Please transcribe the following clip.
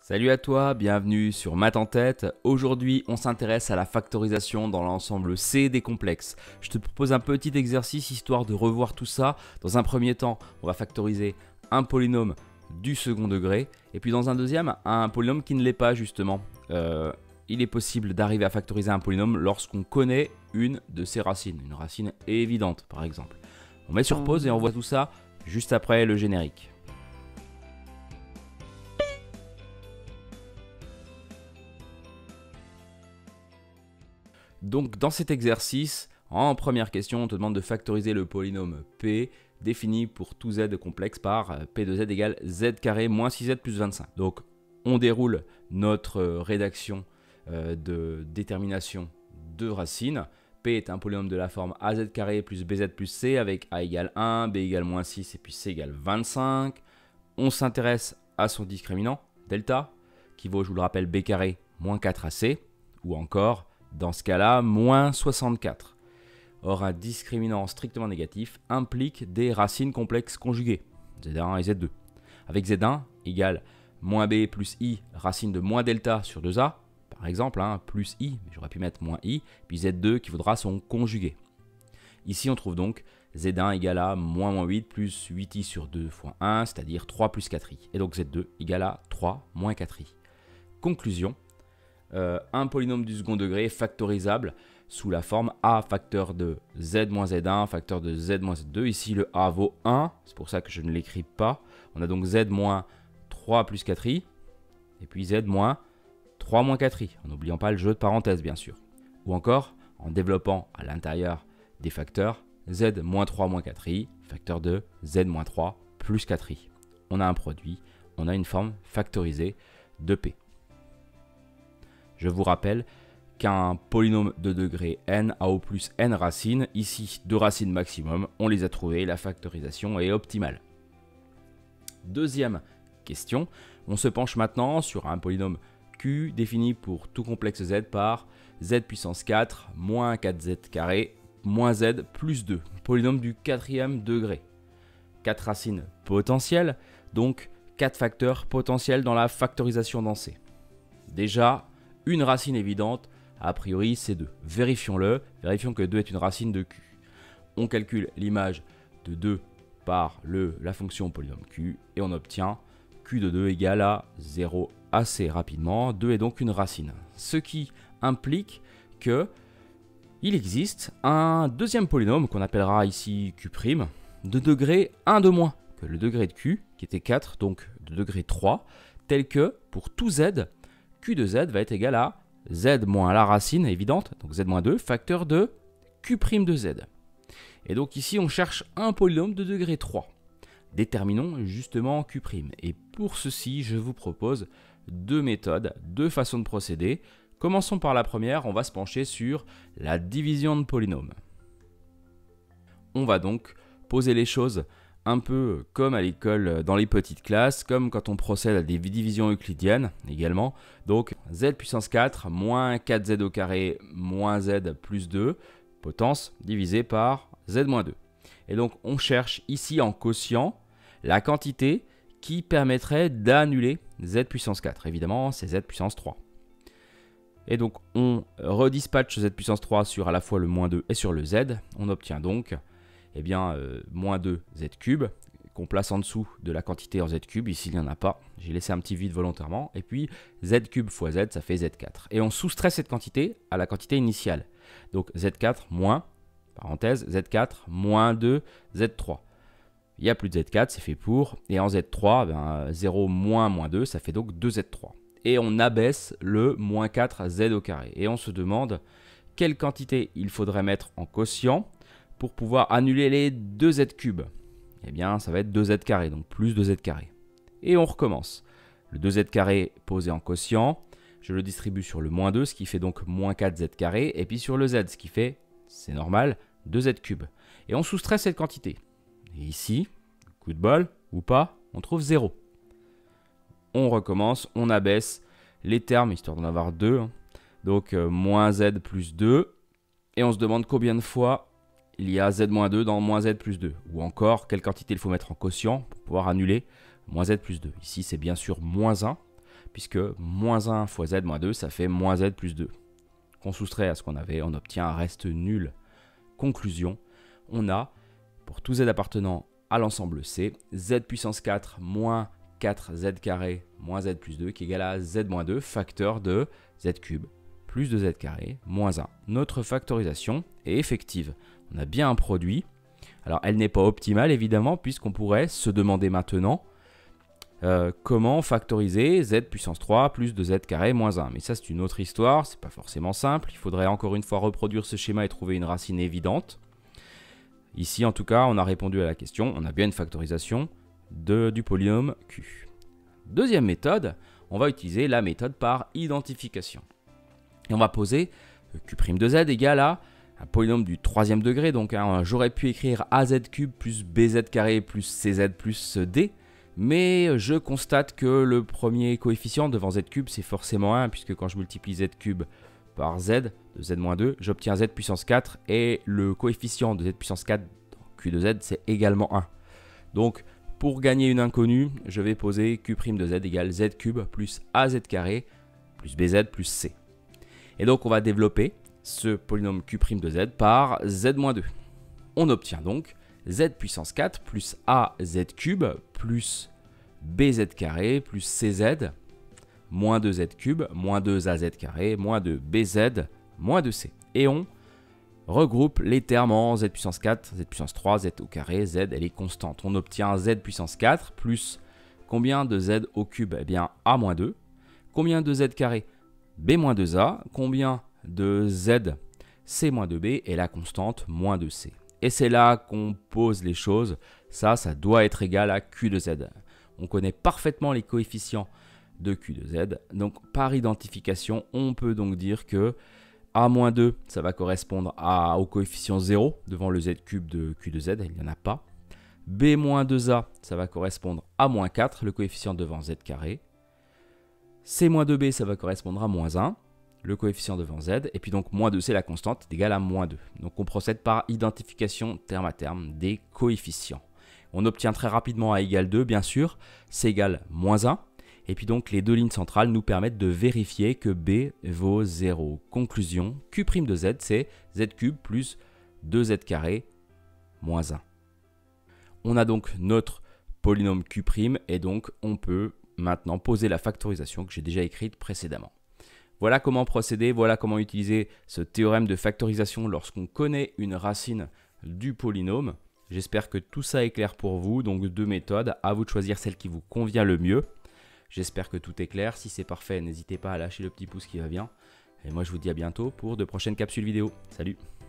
Salut à toi, bienvenue sur Maths en tête. Aujourd'hui, on s'intéresse à la factorisation dans l'ensemble C des complexes. Je te propose un petit exercice histoire de revoir tout ça. Dans un premier temps, on va factoriser un polynôme du second degré. Et puis dans un deuxième, un polynôme qui ne l'est pas justement. Il est possible d'arriver à factoriser un polynôme lorsqu'on connaît une de ses racines. Une racine évidente par exemple. On met sur pause et on voit tout ça juste après le générique. Donc dans cet exercice, en première question, on te demande de factoriser le polynôme P défini pour tout z complexe par P de z égale z carré moins 6z plus 25. Donc on déroule notre rédaction de détermination de racines. P est un polynôme de la forme az carré plus bz plus c avec a égale 1, b égale moins 6 et puis c égale 25. On s'intéresse à son discriminant, delta, qui vaut, je vous le rappelle, b carré moins 4ac, ou encore dans ce cas-là, moins 64. Or, un discriminant strictement négatif implique des racines complexes conjuguées, Z1 et Z2. Avec Z1 égale moins B plus I, racine de moins delta sur 2A, par exemple, plus I, mais j'aurais pu mettre moins I, puis Z2 qui vaudra son conjugué. Ici, on trouve donc Z1 égale à moins 8 plus 8I sur 2 fois 1, c'est-à-dire 3 plus 4I. Et donc Z2 égale à 3 moins 4I. Conclusion. Un polynôme du second degré est factorisable sous la forme a facteur de z moins z1 facteur de z moins z2. Ici, le a vaut 1, c'est pour ça que je ne l'écris pas. On a donc z moins 3 plus 4i, et puis z moins 3 moins 4i, en n'oubliant pas le jeu de parenthèses, bien sûr. Ou encore, en développant à l'intérieur des facteurs, z moins 3 moins 4i, facteur de z moins 3 plus 4i. On a un produit, on a une forme factorisée de P. Je vous rappelle qu'un polynôme de degré n a au plus n racines. Ici, 2 racines maximum. On les a trouvées. La factorisation est optimale. Deuxième question. On se penche maintenant sur un polynôme Q défini pour tout complexe z par z puissance 4 moins 4z carré moins z plus 2. Polynôme du quatrième degré. 4 racines potentielles, donc 4 facteurs potentiels dans la factorisation dans C. Déjà, une racine évidente, a priori c'est 2. Vérifions-le, vérifions que 2 est une racine de Q. On calcule l'image de 2 par la fonction polynôme Q et on obtient Q de 2 égale à 0 assez rapidement. 2 est donc une racine. Ce qui implique que il existe un deuxième polynôme qu'on appellera ici Q' de degré 1 de moins que le degré de Q qui était 4, donc de degré 3, tel que pour tout Z, Q de Z va être égal à Z moins la racine évidente, donc Z moins 2, facteur de Q' de Z. Et donc ici, on cherche un polynôme de degré 3. Déterminons justement Q'. Et pour ceci, je vous propose deux méthodes, deux façons de procéder. Commençons par la première, on va se pencher sur la division de polynômes. On va donc poser les choses un peu comme à l'école dans les petites classes, comme quand on procède à des divisions euclidiennes également. Donc z puissance 4 moins 4z au carré moins z plus 2, potence divisé par z moins 2. Et donc on cherche ici en quotient la quantité qui permettrait d'annuler z puissance 4. Évidemment, c'est z puissance 3. Et donc on redispatche z puissance 3 sur à la fois le moins 2 et sur le z. On obtient donc moins 2 z cube, qu'on place en dessous de la quantité en z cube. Ici, il n'y en a pas. J'ai laissé un petit vide volontairement. Et puis, z cube fois z, ça fait z4. Et on soustrait cette quantité à la quantité initiale. Donc, z4 moins, parenthèse, z4 moins 2, z3. Il n'y a plus de z4, c'est fait pour. Et en z3, 0 moins 2, ça fait donc 2z3. Et on abaisse le moins 4z au carré. Et on se demande quelle quantité il faudrait mettre en quotient pour pouvoir annuler les 2z cubes. Eh bien, ça va être 2z carré, donc plus 2z carré. Et on recommence. Le 2z carré posé en quotient, je le distribue sur le moins 2, ce qui fait donc moins 4z carré, et puis sur le z, ce qui fait, c'est normal, 2z cube. Et on soustrait cette quantité. Et ici, coup de bol, ou pas, on trouve 0. On recommence, on abaisse les termes, histoire d'en avoir 2. Donc, moins z plus 2. Et on se demande combien de fois il y a z-2 dans moins z plus 2. Ou encore, quelle quantité il faut mettre en quotient pour pouvoir annuler moins z plus 2. Ici, c'est bien sûr moins 1, puisque moins 1 fois z moins 2, ça fait moins z plus 2. Qu'on soustrait à ce qu'on avait, on obtient un reste nul. Conclusion, on a, pour tout z appartenant à l'ensemble C, z puissance 4 moins 4z carré moins z plus 2 qui est égal à z moins 2, facteur de z cube plus de z carré moins 1. Notre factorisation est effective. On a bien un produit. Alors, elle n'est pas optimale, évidemment, puisqu'on pourrait se demander maintenant comment factoriser z puissance 3 plus 2z carré moins 1. Mais ça, c'est une autre histoire, c'est pas forcément simple. Il faudrait encore une fois reproduire ce schéma et trouver une racine évidente. Ici, en tout cas, on a répondu à la question. On a bien une factorisation du polynôme Q. Deuxième méthode, on va utiliser la méthode par identification. Et on va poser Q' de z égale à un polynôme du troisième degré. Donc, j'aurais pu écrire az cube plus bz carré plus cz plus d. Mais je constate que le premier coefficient devant z cube, c'est forcément 1, puisque quand je multiplie z cube par z, de z-2, j'obtiens z puissance 4, et le coefficient de z puissance 4 dans q de z, c'est également 1. Donc, pour gagner une inconnue, je vais poser q' de z égale z cube plus az carré plus bz plus c. Et donc, on va développer ce polynôme q' de z par z-2. On obtient donc z puissance 4 plus az cube plus bz carré plus cz moins 2z cube moins 2az carré moins 2bz moins 2c. Et on regroupe les termes en z puissance 4, z puissance 3, z au carré, z elle est constante. On obtient z puissance 4 plus combien de z au cube? Eh bien a moins 2. Combien de z carré? b moins 2a. Combien de z? c moins 2b et la constante moins 2c. Et c'est là qu'on pose les choses. Ça doit être égal à q de z. On connaît parfaitement les coefficients de q de z. Donc, par identification, on peut donc dire que a-2, ça va correspondre au coefficient 0 devant le z cube de q de z. Il n'y en a pas. b-2a, ça va correspondre à -4, le coefficient devant z carré. c-2b, ça va correspondre à -1. Le coefficient devant z, et puis donc moins 2c, la constante, est égale à -2. Donc on procède par identification terme à terme des coefficients. On obtient très rapidement a égale 2, bien sûr, c égale -1, et puis donc les deux lignes centrales nous permettent de vérifier que b vaut 0. Conclusion, q' de z, c'est z cube plus 2z carré moins 1. On a donc notre polynôme q', et donc on peut maintenant poser la factorisation que j'ai déjà écrite précédemment. Voilà comment procéder, voilà comment utiliser ce théorème de factorisation lorsqu'on connaît une racine du polynôme. J'espère que tout ça est clair pour vous, donc deux méthodes, à vous de choisir celle qui vous convient le mieux. J'espère que tout est clair, si c'est parfait, n'hésitez pas à lâcher le petit pouce qui va bien. Et moi je vous dis à bientôt pour de prochaines capsules vidéo. Salut!